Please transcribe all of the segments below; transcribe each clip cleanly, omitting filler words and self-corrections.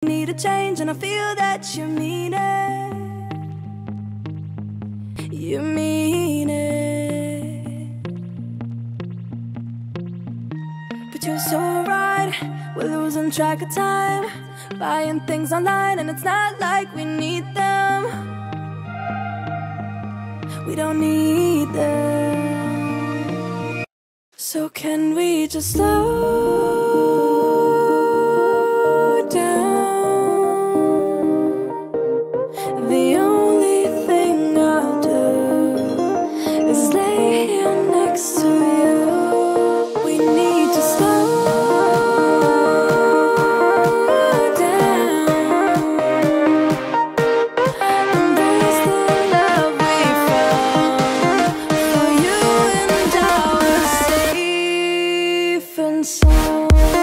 Need a change and I feel that you mean it. You mean it. But you're so right, we're losing track of time, buying things online and it's not like we need them. We don't need them. So can we just slow down? The only thing I'll do is lay here next to you. We need to slow down. Embrace the love we found. For you and I are safe and sound.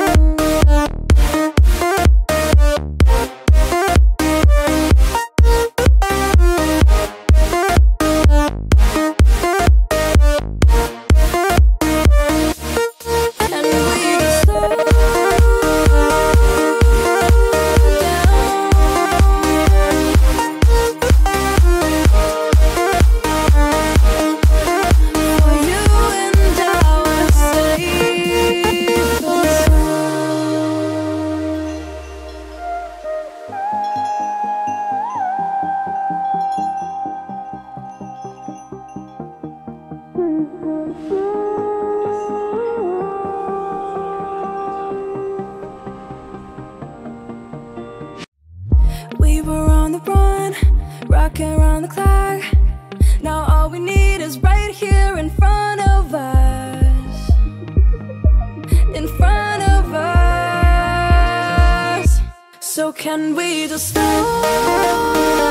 We were on the run, rocking around the clock. Now all we need is right here in front of us. In front of us. So can we just slow